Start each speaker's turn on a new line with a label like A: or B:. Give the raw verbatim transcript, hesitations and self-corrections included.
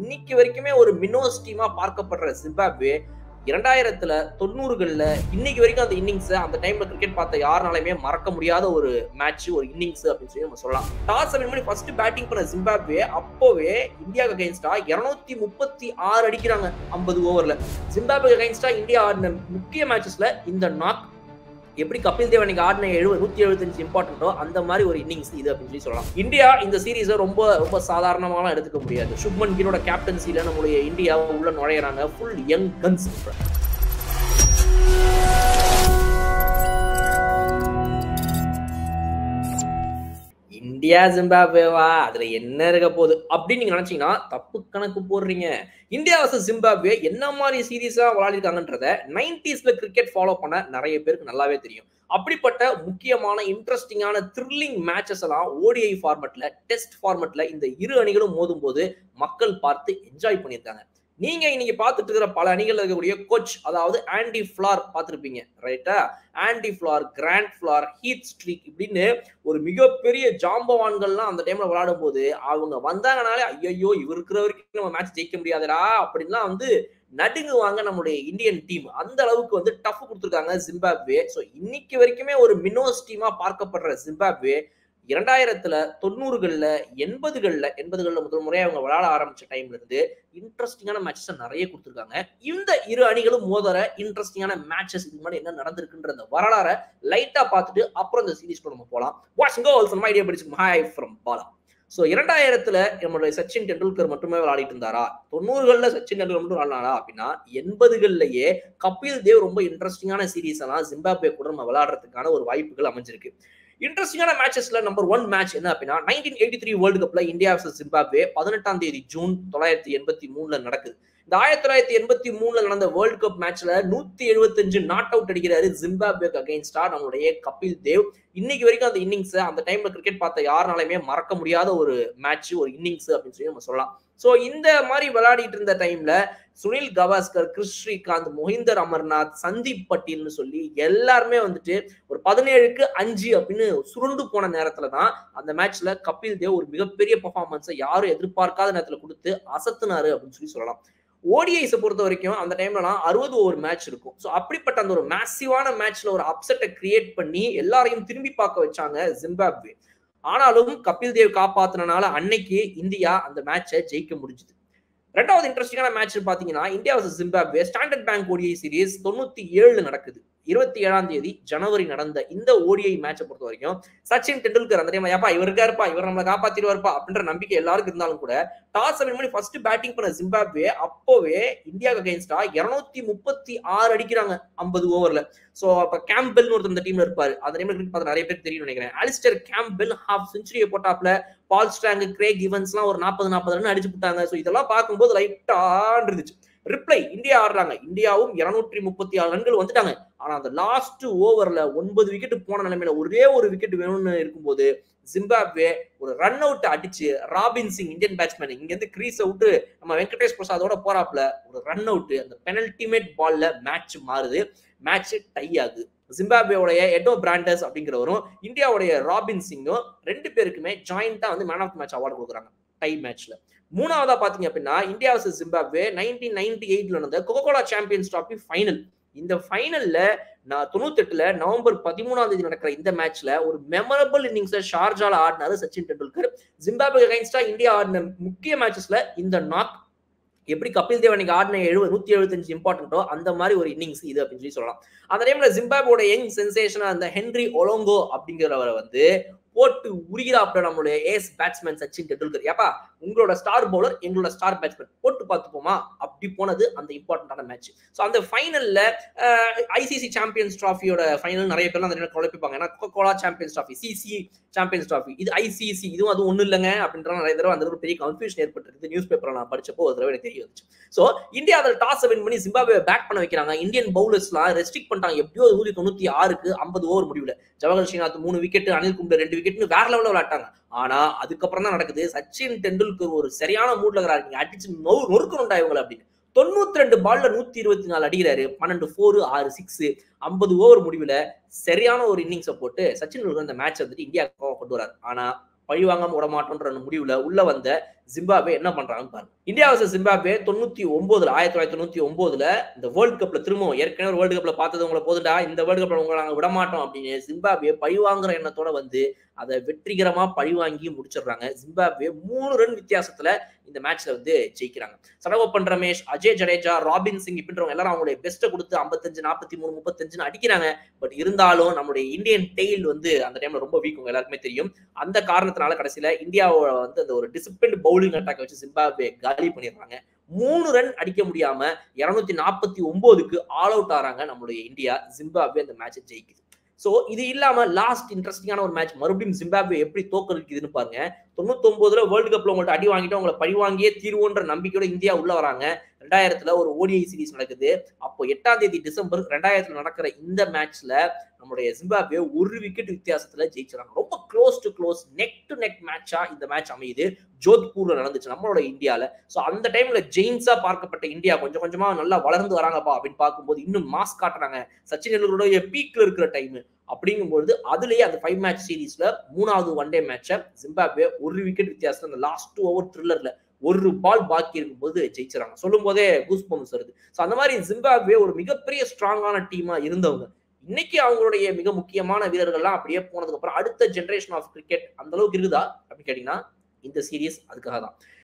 A: இன்னைக்கு வரைக்குமே ஒரு மினோஸ் டீமா பார்க்கப்படுற ஜிம்பாப்வே இரண்டாயிரத்துல தொண்ணூறுகள்ல இன்னைக்கு வரைக்கும் அந்த இன்னிங்ஸ் அந்த டைம்ல கிரிக்கெட் பார்த்த யாருனாலுமே மறக்க முடியாத ஒரு மேட்ச், ஒரு இன்னிங்ஸ் அப்படின்னு சொல்லி நம்ம சொல்லலாம். டாஸ் வின் பண்ணி ஃபர்ஸ்ட் பேட்டிங் பண்ண ஜிம்பாப்வே அப்போவே இந்தியாவுக்கு அகைன்ஸ்டா இருநூத்தி முப்பத்தி ஆறு அடிக்கிறாங்க ஐம்பது ஓவர்ல. ஜிம்பாப்வே அகைன்ஸ்டா இந்தியா ஆடின முக்கிய மேட்சஸ்ல இந்த நாக் எப்படி கபில் தேவ் அன்னைக்கு ஆடின எழுபது நூத்தி எழுபத்தஞ்சு இம்பார்ட்டன்டோ அந்த மாதிரி ஒரு இன்னிங்ஸ் இது அப்படின்னு சொல்லி சொல்லலாம். இந்தியா இந்த சீரீஸை ரொம்ப ரொம்ப சாதாரணமாலாம் எடுத்துக்க முடியாது. சுப்மன் கில்லோட கேப்டன்சில நம்மளுடைய இந்தியா உள்ள நுழையிறாங்க. Full young guns. இந்தியா ஜிம்பாப்வேவா, அதுல என்ன இருக்க போகுது அப்படின்னு நீங்க நினைச்சீங்கன்னா தப்பு கணக்கு போடுறீங்க. இந்தியா வர்சஸ் ஜிம்பாப்வே என்ன மாதிரி சீரீஸா விளையாடிருக்காங்கன்றத நைன்டிஸ்ல கிரிக்கெட் ஃபாலோ பண்ண நிறைய பேருக்கு நல்லாவே தெரியும். அப்படிப்பட்ட முக்கியமான இன்ட்ரெஸ்டிங்கான த்ரில்லிங் மேட்சஸ் எல்லாம் ஓடிஐ ஃபார்மட்ல, டெஸ்ட் ஃபார்மட்ல இந்த இரு அணிகளும் மோதும் போது மக்கள் பார்த்து என்ஜாய் பண்ணியிருக்காங்க. நீங்க இன்னைக்கு பார்த்துட்டு இருக்கிற பல அணிகள் இருக்கக்கூடிய கோச், அதாவது ஆண்டி ஃபிளார் பார்த்துருப்பீங்க, ரைட்டா? Andy Flower, Grant Flower, Heath Streak இப்படின்னு ஒரு மிகப்பெரிய ஜாம்பவான்கள்லாம் அந்த டைம்ல விளையாடும் போது அவங்க வந்தாங்கனாலே ஐயோ இவர் இருக்கிற வரைக்கும் நம்ம மேட்ச் ஜெயிக்க முடியாதுடா அப்படின்லாம் வந்து நடுங்குவாங்க நம்மளுடைய இந்தியன் டீம். அந்த அளவுக்கு வந்து டஃப் கொடுத்துருக்காங்க ஜிம்பாப்வே. ஸோ இன்னைக்கு வரைக்குமே ஒரு மினோஸ் டீமா பார்க்கப்படுற ஜிம்பாப்வே இரண்டாயிரத்துல தொண்ணூறுகள்ல எண்பதுகள்ல எண்பதுகள்ல முதல் முறையா அவங்க விளையாட ஆரம்பிச்ச டைம்ல இருந்து இன்ட்ரெஸ்டிங்கான மேட்சஸ் நிறைய கொடுத்துருக்காங்க. இந்த இரு அணிகளும் மோதற இன்ட்ரெஸ்டிங்கான மேட்சஸ் இது மாதிரி என்ன நடந்திருக்குன்ற அந்த வரலாறை லைட்டா பார்த்துட்டு அப்புறம் இந்த சீரீஸ்க்கு நம்ம போலாம். வாட்சிங் கோல்ஸ் மை ஐடியா படிச்சு ஹாய் ஃப்ரம் பாலா. ஸோ இரண்டாயிரத்துல நம்மளுடைய சச்சின் டெண்டுல்கர் மட்டுமே விளையாடிட்டு இருந்தாரா? தொண்ணூறுகள்ல சச்சின் டெண்டுல்கர் மட்டும் விளையாடினாரா அப்படின்னா எண்பதுகள்லயே கபில் தேவ் ரொம்ப இன்ட்ரெஸ்டிங்கான சீரீஸ் எல்லாம் ஜிம்பாப்வே கூட நம்ம விளையாடுறதுக்கான ஒரு வாய்ப்புகள் அமைஞ்சிருக்கு. இன்ட்ரெஸ்டிங்கான மேட்சஸ்ல நம்பர் ஒன் மேட்ச் என்ன அப்படின்னா நைன்டீன் எயிட்டி த்ரீ வேர்ல்டு கப்ல இந்தியா வர்சஸ் ஜிம்பாப்வே பதினெட்டாம் தேதி ஜூன் தொள்ளாயிரத்தி எண்பத்தி மூணுல நடக்குது. இந்த ஆயிரத்தி தொள்ளாயிரத்தி எண்பத்தி மூணுல நடந்த வேர்ல்டு கப் மேட்ச்ல நூத்தி எழுபத்தி அஞ்சு நாட் அவுட் அடிக்கிறாரு ஜிம்பாப்வேக்கு அகைன்ஸ்டா நம்மளுடைய கபில் தேவ். இன்னைக்கு வரைக்கும் அந்த இன்னிங்ஸ் அந்த டைம்ல கிரிக்கெட் பார்த்த யாருனாலுமே மறக்க முடியாத ஒரு மேட்ச், ஒரு இன்னிங்ஸ் அப்படின்னு சொல்லி நம்ம சொல்லலாம். சோ இந்த மாதிரி விளையாடிட்டு இருந்த டைம்ல சுனில் கவாஸ்கர், கிறிஸ் ஸ்ரீகாந்த், மொஹிந்தர் அமர்நாத், சந்தீப் பட்டீல்னு சொல்லி எல்லாருமே வந்துட்டு ஒரு பதினேழுக்கு அஞ்சு அப்படின்னு சுருண்டு போன நேரத்துல தான் அந்த மேட்ச்ல கபில் தேவ் ஒரு மிகப்பெரிய பெர்ஃபார்மன்ஸை யாரும் எதிர்பார்க்காத நேரத்துல கொடுத்து அசத்துனாரு அப்படின்னு சொல்லி சொல்லலாம். ஓடிஐஸை பொறுத்த வரைக்கும் அந்த டைம்லலாம் அறுபது ஓவர் மேட்ச் இருக்கும். ஸோ அப்படிப்பட்ட அந்த ஒரு மேசிவான மேட்ச்ல ஒரு அப்செட்டை கிரியேட் பண்ணி எல்லாரையும் திரும்பி பார்க்க வச்சாங்க ஜிம்பாப்வே. ஆனாலும் கபில் தேவ் காப்பாத்தினால அன்னைக்கு இந்தியா அந்த மேட்சை ஜெயிக்க முடிஞ்சது. ரெண்டாவது இன்ட்ரெஸ்டிங்கான மேட்ச் பாத்தீங்கன்னா India versus Zimbabwe Standard Bank ODI series தொண்ணூத்தி ஏழுல நடக்குது. இருபத்தி ஏழாம் தேதி ஜனவரி நடந்த இந்த ஓடிஐ மேட்சை பொறுத்த வரைக்கும் சச்சின் டெண்டுல்கர் அந்த டைம்ல ஏப்பா இவர் இருக்காருப்பா, இவர் நம்மளை காப்பாத்திடுவார்ப்பா அப்படின்ற நம்பிக்கை எல்லாருக்கும் இருந்தாலும் கூட டாஸ் வின் பண்ணி ஃபர்ஸ்ட் பேட்டிங் பண்ண ஜிம்பாப்வே அப்போவே இந்தியாவுக்கு அகைன்ஸ்டா இருநூத்தி முப்பத்தி ஆறு அடிக்கிறாங்க ஐம்பது ஓவர்ல. சோ அப்ப கேம்பெல் ஒருத்தர் இந்த டீம்ல இருப்பாரு. அந்த டைம்ல கிரிக்கெட் பார்த்த நிறைய பேர் தெரியும் நினைக்கிறேன். அலிஸ்டர் கேம்பெல் ஹாஃப் செஞ்சுரியை போட்டாப்ல. பால் ஸ்ட்ராங், கிரேக் ஈவன்ஸ் எல்லாம் ஒரு நாற்பது நாற்பது ரன் அடிச்சு விட்டாங்க. சோ இதெல்லாம் பார்க்கும்போது லைட்டா இருந்துச்சு. ரிப்ளை இந்தியா ஆடுறாங்க. இந்தியாவும் இருநூற்றி முப்பத்தி ஆறு ரன்கள் வந்துட்டாங்க. ஆனா அந்த லாஸ்ட் ஓவர்ல ஒன்பது விக்கெட் போன நிலைமையில ஒரே ஒரு விக்கெட் வேணும்னு இருக்கும்போது ஜிம்பாப்வே ஒரு ரன் அவுட் அடிச்சு ராபின் சிங் இந்தியன் பேட்ஸ்மேன் இங்க இருந்து கிரீஸை விட்டு நம்ம வெங்கடேஷ் பிரசாதோட போறாப்ல ஒரு ரன் அவுட். அந்த பெனல்டிமேட் பால்ல மேட்ச் மாறுது. மேட்ச் டை ஆகுது. ஜிம்பாப்வேவுடைய எடோ பிராண்டர்ஸ் அப்படிங்கிறவரும் இந்தியாவுடைய ராபின் சிங்கும் ரெண்டு பேருக்குமே ஜாயிண்டா வந்து man of the match award கொடுக்குறாங்க டை மேட்ச்ல. மூணாவதா பாத்தீங்க அப்படின்னா India versus Zimbabwe nineteen ninety எயிட்ல நடந்த Coca Cola Champions Trophy final. இந்த ஃபைனல்ல தொண்ணூத்தி எட்டுல நவம்பர் பதிமூணாம் தேதி நடக்கிற இந்த மேட்ச்ல ஒரு மெமரபிள் இன்னிங்ஸ் ஷார்ஜால ஆடினாரு சச்சின் டெண்டுல்கர். ஜிம்பாப்வே அகைன்ஸ்டா இந்தியா ஆடின முக்கிய மேட்சஸ்ல இந்த நாக் எப்படி கபில் தேவ் அன்னைக்கு ஆடின எழுபது நூத்தி எழுபத்தஞ்சு இம்பார்ட்டன்டோ அந்த மாதிரி ஒரு இன்னிங்ஸ் இது அப்படின்னு சொல்லி சொல்லலாம். அந்த டைம்ல ஜிம்பாப்வேயோட யங் சென்சேஷனா அந்த ஹென்ரி ஒலோங்கோ அப்படிங்கிறவரை வந்து போட்டு உரிகிறாப்ல நம்மளுடைய ஏஸ் பேட்ஸ்மேன் சச்சின் டெண்டுல்கர். ஏப்பா உங்களோட ஸ்டார் பவுலர் எங்களோட ஸ்டார் பேட்ஸ்மேன் போட்டு பார்த்துப்போமா அப்படி போனது அந்த இம்பார்ட்டன்டான மேட்ச். ஸோ அந்த ஃபைனல்ல ஐசிசி சாம்பியன்ஸ் டிராஃபியோட ஃபைனல் நிறைய பேர் அந்த குழப்பிப்பாங்க. ஏன்னா Coca Cola Champions Trophy, CC Champions Trophy, இது ஐசிசி, இதுவும் அது ஒன்றும் இல்லைங்க அப்படின்ற நிறைய தடவை அந்த ஒரு பெரிய கன்ஃபியூஷன் ஏற்பட்டிருக்கு. நியூஸ் பேப்பர்ல நான் படிச்சப்போ ஒரு தடவை எனக்கு தெரிய வந்துச்சு. ஸோ இந்தியா அதில் டாஸ் வின் பண்ணி ஜிம்பாப்வே பேட் பண்ண வைக்கிறாங்க. இந்தியன் பவுலர்ஸ்லாம் ரெஸ்ட்ரிக்ட் பண்ணிட்டாங்க. எப்படியோ நூத்தி தொண்ணூத்தி ஆறுக்கு ஐம்பது ஓவர் முடிவுல ஜவஹர் ஸ்ரீநாத் மூணு விக்கெட், அனில் கும்ப்ளே ரெண்டு விக்கெட்னு வேற லெவலில் விளையாட்டாங்க. ஆனா அதுக்கப்புறம் தான் நடக்குது சச்சின் டெண்டுல்கர் ஒரு சரியான மூட்ல இருக்கிறாரு. நீங்க அடிச்சு நொறுக்கணும்டா இவங்களை அப்படின்னு தொண்ணூத்தி ரெண்டு பால்ல நூத்தி இருபத்தி நாலு அடிக்கிறாரு. பன்னெண்டு போர், ஆறு சிக்ஸ், ஐம்பது ஓவர் முடிவுல சரியான ஒரு இன்னிங்ஸை போட்டு சச்சின் டெண்டுல்கர் அந்த மேட்ச் வந்துட்டு இந்தியா கொண்டு வராரு. ஆனா பழி வாங்காம விட மாட்டோன்ற முடிவுல உள்ள வந்த ஜிம்பாப்வே என்ன பண்றாங்கன்னு பாருங்க. இந்தியா வர்சஸ் ஜிம்பாப்வே தொண்ணூத்தி ஒன்பதுல ஆயிரத்தி தொள்ளாயிரத்தி தொண்ணூத்தி ஒன்பதுல இந்த வேர்ல்ட் கப்ல திரும்பவும் ஏற்கனவே வேர்ல்டு கப்ல பார்த்தது உங்களை போதுண்டா, இந்த வேர்ல்டு கப்ல உங்களை நாங்க விட மாட்டோம் அப்படின்னு ஜிம்பாப்வே பழிவாங்குற எண்ணத்தோட வந்து அதை வெற்றிகரமா பழிவாங்கி முடிச்சிடுறாங்க. ஜிம்பாப்வே மூணு ரன் வித்தியாசத்துல இந்த மேட்ச்ல வந்து ஜெயிக்கிறாங்க. சடகோப்பன் ரமேஷ், அஜய் ஜடேஜா, ராபின் சிங் இப்படின்றவங்க எல்லாரும் அவங்களுடைய பெஸ்ட்டை கொடுத்து ஐம்பத்தஞ்சு நாற்பத்தி மூணு முப்பத்தஞ்சுன்னு அடிக்கிறாங்க. பட் இருந்தாலும் நம்மளுடைய இந்தியன் டெயில் வந்து அந்த டைம்ல ரொம்ப வீக், உங்க எல்லாருக்குமே தெரியும். அந்த காரணத்தினால கடைசியில இந்தியாவோட வந்து அந்த ஒரு டிசிப்ளின் பவுலிங் அட்டாக் வச்சு ஜிம்பாப்வே காலி பண்ணிடுறாங்க. மூணு ரன் அடிக்க முடியாம இருநூத்தி நாற்பத்தி ஒன்பதுக்கு ஆல் அவுட் ஆறாங்க நம்மளுடைய இந்தியா. ஜிம்பாப்வே அந்த மேட்சை ஜெயிக்குது. சோ இது இல்லாம லாஸ்ட் இன்ட்ரெஸ்டிங்கான ஒரு மேட்ச் மறுபடியும் ஜிம்பாப்வே எப்படி தோக்கடிக்குதுன்னு பாருங்க. தொண்ணூத்தி ஒன்பதுல வேர்ல்டு கப்ல உங்கள்ட்ட அடி வாங்கிட்டு உங்களை பழி வாங்கியே தீர்வுன்ற நம்பிக்கையோட இந்தியா உள்ள வராங்க. ரெண்டாயிரத்துல ஒரு ஓடிஐ சீரிஸ் நடக்குது. அப்போ எட்டாம் தேதி டிசம்பர் ரெண்டாயிரத்துல நடக்கிற இந்த மேட்ச்ல நம்மளுடைய ஜிம்பாப்வே ஒரு விக்கெட் வித்தியாசத்துல ஜெயிச்சிடறாங்க. ரொம்ப close to close, neck to neck மேட்சா இந்த மேட்ச் அமையுது. ஜோத்பூர்ல நடந்துச்சு நம்மளோட இந்தியால. சோ அந்த டைம்ல ஜெயின்ஸா பார்க்கப்பட்ட இந்தியா கொஞ்சம் கொஞ்சமா நல்லா வளர்ந்து வராங்கப்பா அப்படின்னு பார்க்கும்போது இன்னும் மாஸ் காட்டுறாங்க. சச்சின் டெண்டுல்கருடைய பீக்ல இருக்கிற டைம் அப்படிங்கும்போது அதுலயே அந்த ஃபைவ் மேட்ச் சீரீஸ்ல மூணாவது ஒன் டே மேட்சை ஜிம்பாப்வே ஒரு விக்கெட் வித்தியாசம் அந்த லாஸ்ட் டூ ஓவர் த்ரில்லர்ல ஒரு பால் பாக்கி இருக்கும்போது ஜெயிச்சிடறாங்க. சொல்லும் போதே கூஸ் பம்ப்ஸ் வருது. சோ அந்த மாதிரி ஜிம்பாப்வே ஒரு மிகப்பெரிய ஸ்ட்ராங்கான டீமா இருந்தவங்க. இன்னைக்கு அவங்களுடைய மிக முக்கியமான வீரர்கள்லாம் அப்படியே போனதுக்கு அப்புறம் அடுத்த ஜெனரேஷன் ஆஃப் கிரிக்கெட் அந்த அளவுக்கு இருக்குதா அப்படின்னு கேட்டீங்கன்னா இந்த சீரீஸ் அதுக்காக தான்.